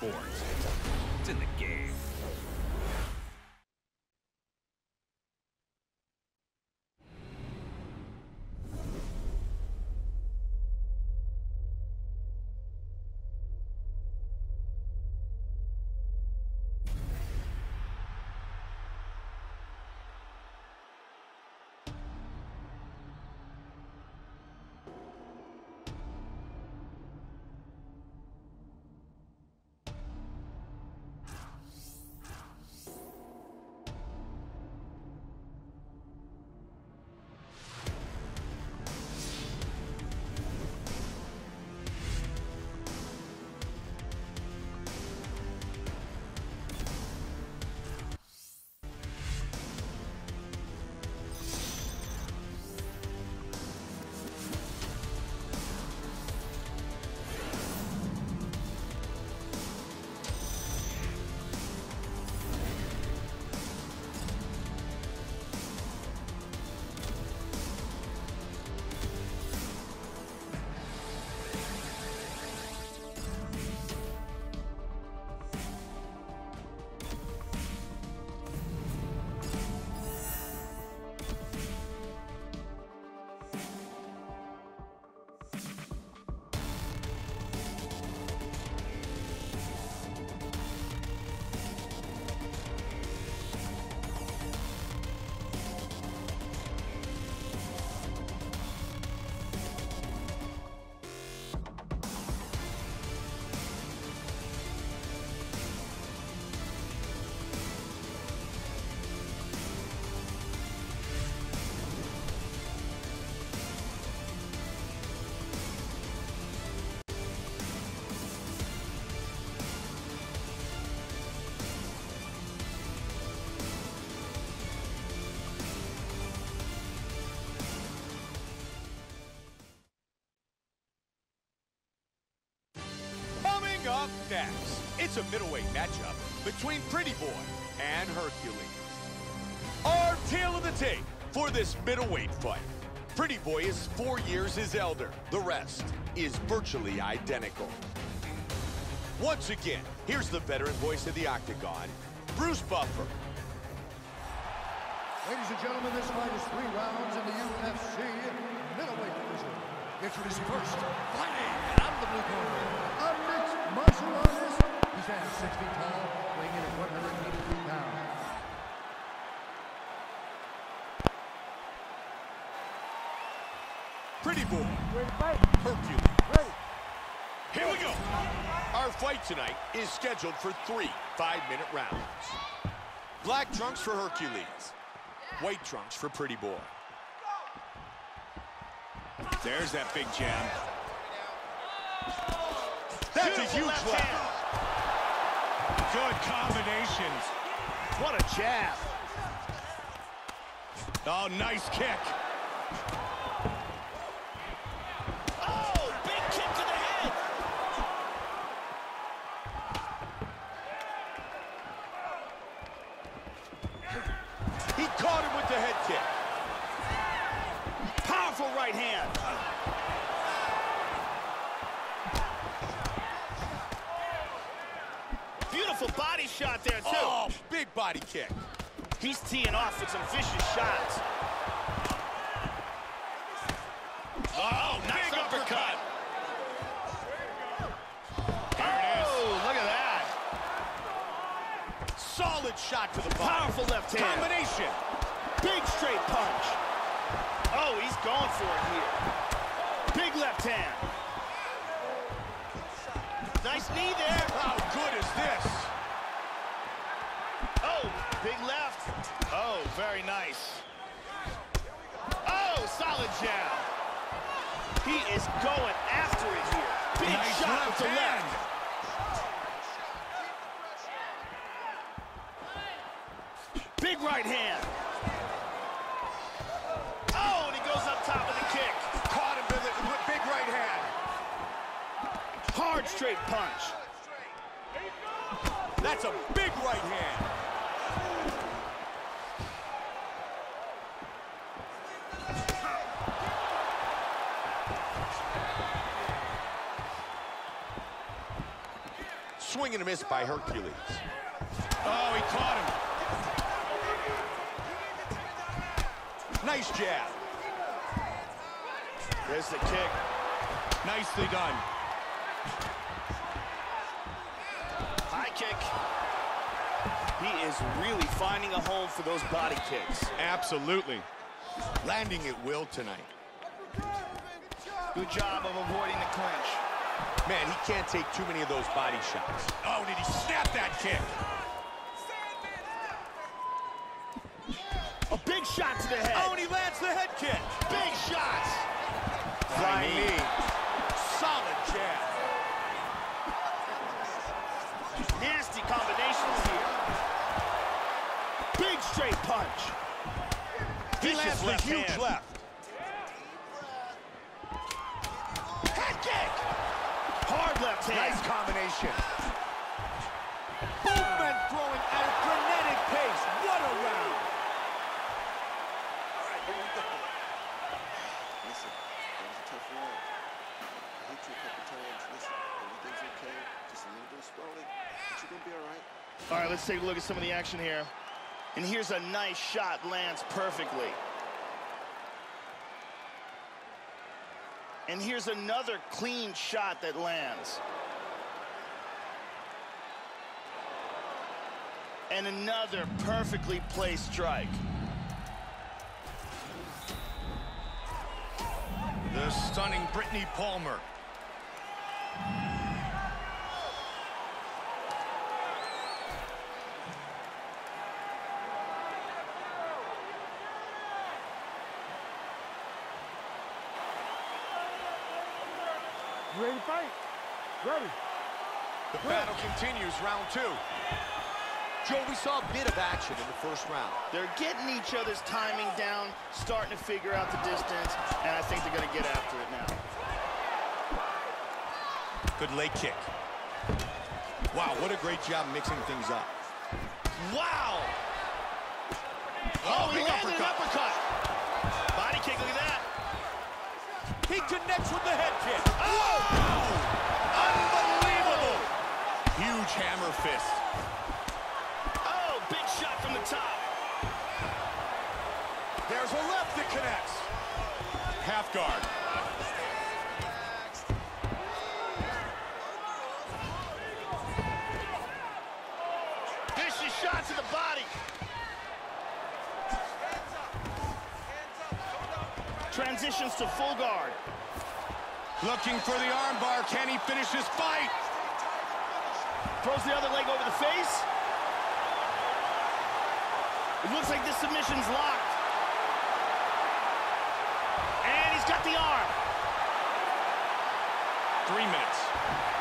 sport. It's in the game. Up next, it's a middleweight matchup between Pretty Boy and Hercules. Our tale of the tape for this middleweight fight. Pretty Boy is 4 years his elder. The rest is virtually identical. Once again, here's the veteran voice of the Octagon, Bruce Buffer. Ladies and gentlemen, this fight is 3 rounds in the UFC middleweight division. Introducing first, fighting out of the blue corner, a mixed martial artist. He stands 6 feet tall, weighing in at 183 pounds. Pretty Boy, Hercules. Here we go. Our fight tonight is scheduled for 3 5-minute rounds. Black trunks for Hercules. White trunks for Pretty Boy. There's that big jab. That's a huge left. Good combinations. What a jab. Oh, nice kick. Oh, big kick to the head. He caught him with the head kick. Powerful right hand. Beautiful body shot there, too. Oh, big body kick. He's teeing off with some vicious shots. Oh, nice uppercut. There it is. Oh, look at that. Solid shot to the body. Powerful left hand. Combination. Big straight punch. Oh, he's going for it here. Big left hand. Nice knee there. How good is this? Oh, big left. Oh, very nice. Oh, solid jab. He is going after it here. Big nice shot with the left. Big right hand. Oh, and he goes up top of the kick. Caught him with a big right hand. Hard straight punch. That's a big right hand. Swing and a miss by Hercules. Oh, he caught him. Nice jab. There's the kick. Nicely done. High kick. He is really finding a home for those body kicks. Absolutely. Landing at will tonight. Good job of avoiding the clinch. Man, he can't take too many of those body shots. Oh, did he snap that kick? A big shot to the head. Oh, and he lands the head kick. Big shots. Flying knee. Solid jab. Nasty combinations here. Big straight punch. He lands the huge hand. left. Head kick. Hard left hand. Nice combination. Both men throwing at a frenetic pace. What a round. All right, here we go. Listen, that was a tough round. I hit you a couple times. Listen, everything's okay. Just a little bit of swelling, but you're gonna be all right. All right, let's take a look at some of the action here. And here's a nice shot, lands perfectly. And here's another clean shot that lands. And another perfectly placed strike. The stunning Brittany Palmer. Ready to fight? Ready. The battle continues, round 2. Joe, we saw a bit of action in the first round. They're getting each other's timing down, starting to figure out the distance, and I think they're going to get after it now. Good leg kick. Wow, what a great job mixing things up. Wow! Oh, he landed an uppercut. Body kick, look at that. He connects with the head kick. Oh! Unbelievable! Huge hammer fist. Oh, big shot from the top. There's a left that connects. Half guard. Vicious shot to the body. Transitions to full guard. Looking for the armbar. Can he finish this fight? Throws the other leg over the face. It looks like this submission's locked. And he's got the arm. 3 minutes.